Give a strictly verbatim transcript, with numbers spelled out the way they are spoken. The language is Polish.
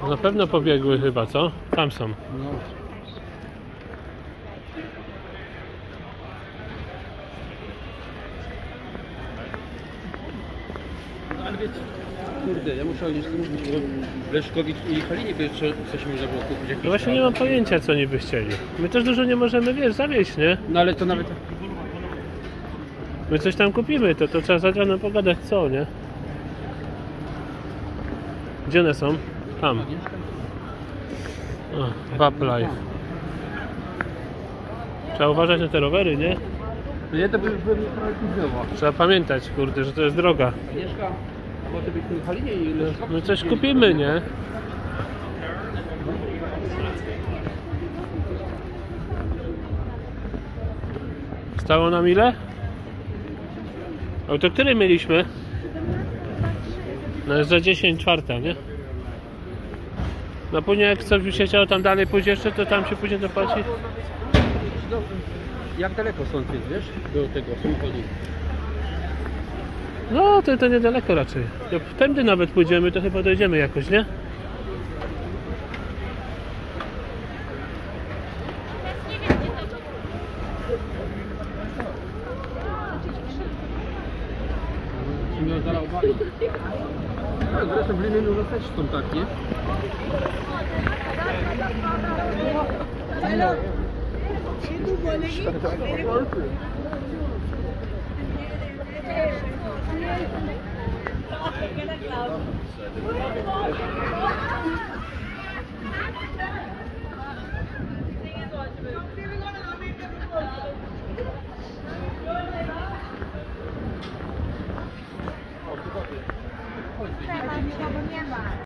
Na pewno pobiegły chyba, co? Tam są. No. Ale wiecie, kurde, ja muszę gdzieś mówić, bo Leszkowi i Halinie by jeszcze coś można było kupić. No właśnie nie mam pojęcia, co oni by chcieli. My też dużo nie możemy, wiesz, zawieźć, nie? No ale to nawet... My coś tam kupimy, to, to trzeba z Adrianem pogadać, co, nie? Gdzie one są? Tam. O, Vaplife. Trzeba uważać na te rowery, nie? No nie, to by by mnie trochę kupiło. Trzeba pamiętać, kurde, że to jest droga. Agnieszka, może być w Halinie i Leszkowi? My coś kupimy, nie? Stało nam ile? O, to który mieliśmy? No jest za dziesięć czwarta, nie? No później jak ktoś by się chciał tam dalej pójść jeszcze, to tam się później dopłaci. No, jak daleko stąd jest, wiesz? Do tego samochodu. No to, to niedaleko raczej. Jak tędy nawet pójdziemy, to chyba dojdziemy jakoś, nie? Miał zaraz obalić. No, zresztą w Limieniu no też są tak, nie? Alors, chez nous, volez.